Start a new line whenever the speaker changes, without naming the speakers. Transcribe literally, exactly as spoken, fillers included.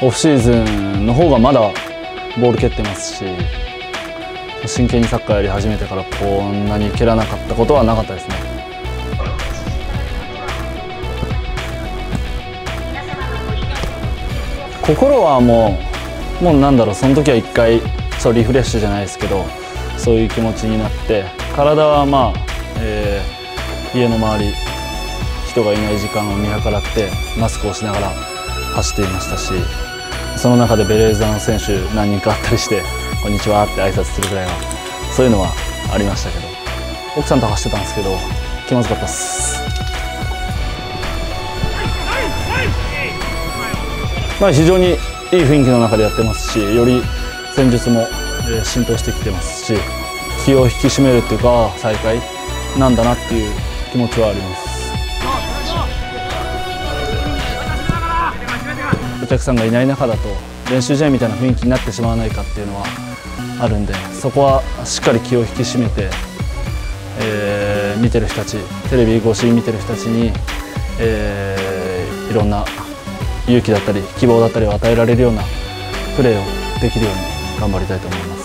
オフシーズンの方がまだボール蹴ってますし、真剣にサッカーやり始めてからこんなに蹴らなかったことはなかったですね。心はもうもうなんだろう、その時は一回そうリフレッシュじゃないですけど、そういう気持ちになって、体はまあ、えー、家の周り人がいない時間を見計らってマスクをしながら走っていましたし、その中でベレーザの選手何人か会ったりして「こんにちは」って挨拶するぐらいはそういうのはありましたけど、奥さんと走ってたんですけど気まずかったっす。まあ非常にいい雰囲気の中でやってますし、より戦術も浸透してきてますし、気を引き締めるっていうか再開なんだなっていう気持ちはあります。お客さんがいない中だと練習試合みたいな雰囲気になってしまわないかっていうのはあるんで、そこはしっかり気を引き締めて、えー、見てる人たち、テレビ越しに見てる人たちに、えー、いろんな勇気だったり希望だったりを与えられるようなプレーをできるように頑張りたいと思います。